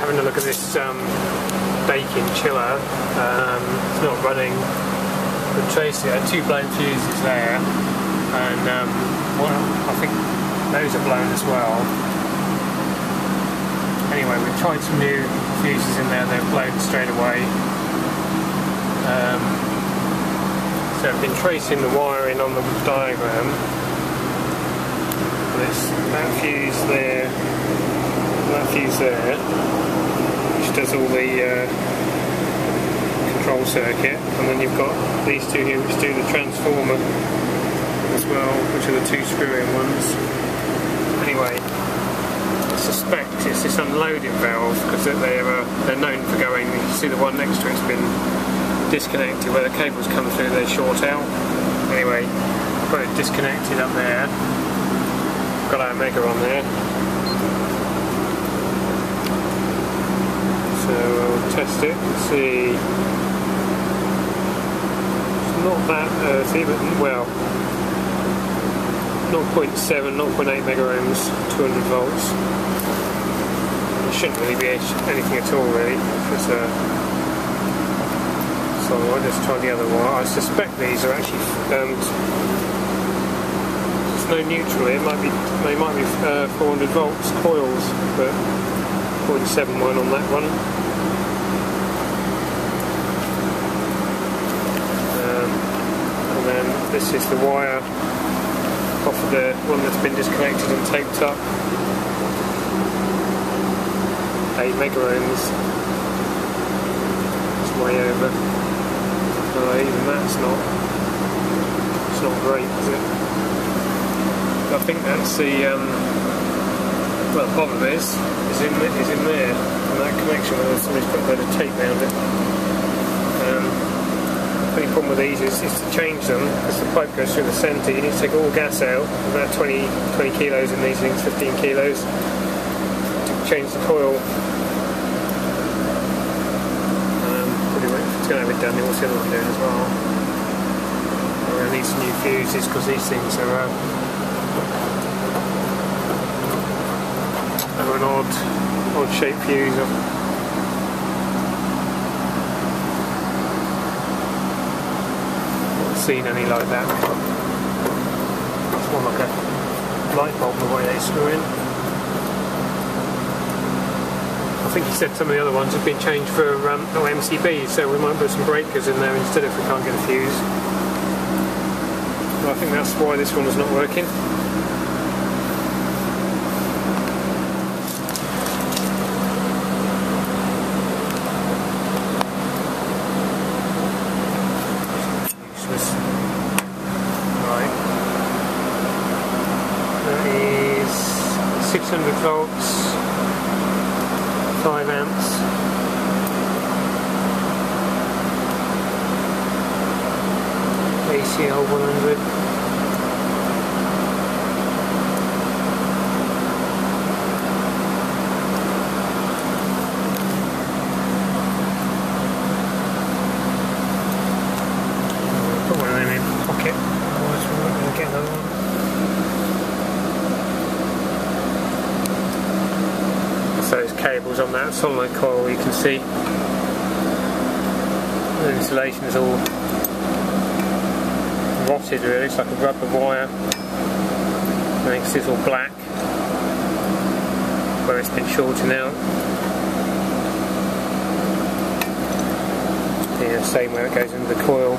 having a look at this baking chiller. It's not running. We've traced it at 2 blown fuses there, and well, I think those are blown as well. Anyway, we've tried some new fuses in there, they've blown straight away. So I've been tracing the wiring on the diagram. That fuse there, which does all the control circuit, and then you've got these two here which do the transformer as well, which are the 2 screw-in ones. Anyway, I suspect it's this unloading valve, because they're known for going. You see the one next to it's been disconnected, where the cables come through they short out. Anyway, I've got it disconnected up there. Got our mega on there, so I'll test it and see. It's not that earthy, but well, 0.7, 0.8 mega ohms, 200 volts. It shouldn't really be anything at all, really. So I'll just try the other one. I suspect these are actually. No neutral here, they might be 400 volts coils, but 0.71 on that one. And then this is the wire off of the one that's been disconnected and taped up. 8 mega ohms. It's way over. Even that's not great, is it? I think that's the well, the problem is in there, and that connection where somebody's put a load of tape around it. The only problem with these is to change them, because the pipe goes through the centre. You need to take all gas out, about 20 kilos in these things, 15 kilos, to change the coil. Anyway, it's going to have it done. What's the other one doing as well? We're going to need some new fuses, because these things are an odd shaped fuse. Not seen any like that. It's more like a light bulb the way they screw in. I think he said some of the other ones have been changed for no MCB, so we might put some breakers in there instead if we can't get a fuse. Well, I think that's why this one is not working. Right. That is 600 volts, 5 amps. ACL 100. Put one of them in the pocket, otherwise we're not going to get another one. So there's cables on that solenoid coil, you can see the insulation is all rotted really, it's like a rubber wire. Makes this all black where it's been shorting out. Yeah, same where it goes into the coil.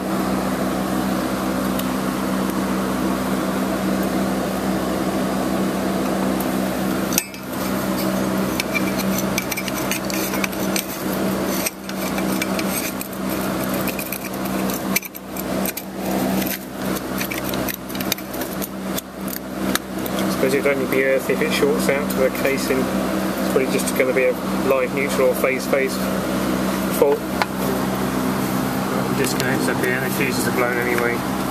It would only be earth if it shorts out to the casing. It's probably just going to be a live neutral or phase fault. Disconnects up here, the fuses are blown anyway.